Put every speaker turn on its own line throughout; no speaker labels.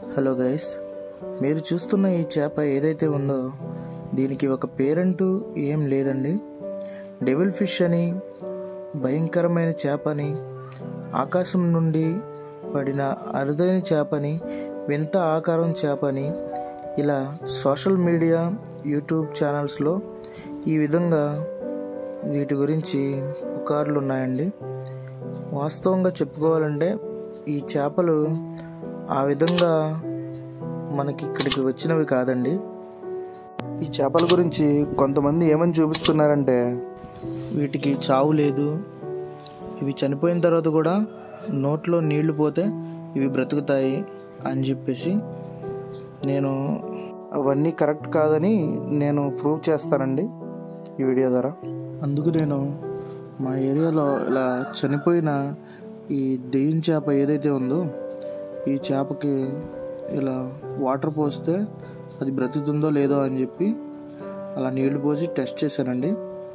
Hello guys, మీరు చూస్తున్న ఈ చేప ఏదైతే ఉందో దీనికి ఒక పేరంటూ ఏం లేదండి. డెవిల్ ఫిష్ అని, భయంకరమైన చేపని, ఆకాశం నుండి పడిన అరుదైన చేపని, వింత ఆకారం చేపని, ఇలా సోషల్ మీడియా, యూట్యూబ్ ఛానల్స్లో ఈ విధంగా వీటి గురించి పుకార్లు ఉన్నాయండి. వాస్తవంగా చెప్పుకోవాలంటే ఈ చేపలు ఆ విధంగా మనకి ఇక్కడికి వచ్చినవి కాదండి. ఈ చేపల గురించి కొంతమంది ఏమని చూపిస్తున్నారంటే వీటికి చావు లేదు, ఇవి చనిపోయిన తర్వాత కూడా నోట్లో నీళ్లు పోతే ఇవి బ్రతుకుతాయి అని చెప్పేసి. నేను అవన్నీ కరెక్ట్ కాదని నేను ప్రూవ్ చేస్తానండి ఈ వీడియో ద్వారా. అందుకు నేను మా ఏరియాలో ఇలా చనిపోయిన ఈ దెయ్యం చేప ఏదైతే ఉందో ఈ చేపకి ఇలా వాటర్ పోస్తే అది బ్రతుకుతుందో లేదో అని చెప్పి అలా నీళ్లు పోసి టెస్ట్ చేశానండి.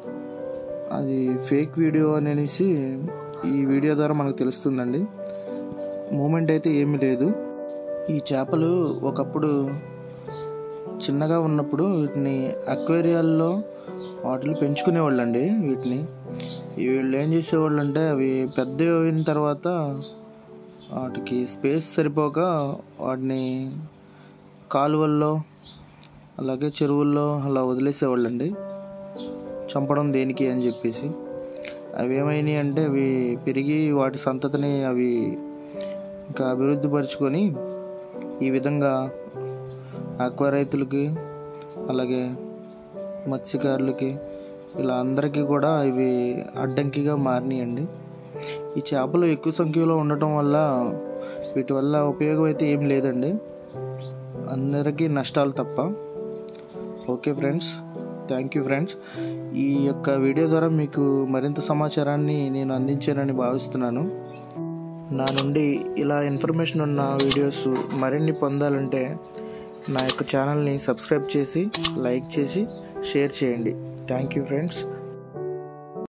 అది ఫేక్ వీడియో అనేసి ఈ వీడియో ద్వారా మనకు తెలుస్తుందండి. మూమెంట్ అయితే ఏమీ లేదు. ఈ చేపలు ఒకప్పుడు చిన్నగా ఉన్నప్పుడు వీటిని అక్వేరియాల్లో వాటిని పెంచుకునేవాళ్ళండి. వీళ్ళు ఏం చేసేవాళ్ళు అంటే అవి పెద్దవి అయిన తర్వాత వాటికి స్పేస్ సరిపోక వాటిని కాలువల్లో అలాగే చెరువుల్లో అలా వదిలేసేవాళ్ళండి, చంపడం దేనికి అని చెప్పేసి. అవి ఏమైనాయి అంటే అవి పెరిగి వాటి సంతతిని అవి ఇంకా అభివృద్ధి పరుచుకొని ఈ విధంగా ఆక్వా రైతులకి అలాగే మత్స్యకారులకి ఇలా అందరికీ కూడా ఇవి అడ్డంకిగా మారినాయండి. ఈ చేపలు ఎక్కువ సంఖ్యలో ఉండటం వల్ల వీటి వల్ల ఉపయోగం అయితే ఏం లేదండి, అందరికీ నష్టాలు తప్ప. Okay friends, thank you friends. ఈ యొక్క వీడియో ద్వారా మీకు మరింత సమాచారాన్ని నేను అందించానని భావిస్తున్నాను. నా నుండి ఇలా ఇన్ఫర్మేషన్ ఉన్న వీడియోస్ మరిన్ని పొందాలంటే నా యొక్క ఛానల్ని సబ్స్క్రైబ్ చేసి, లైక్ చేసి, షేర్ చేయండి. Thank you friends.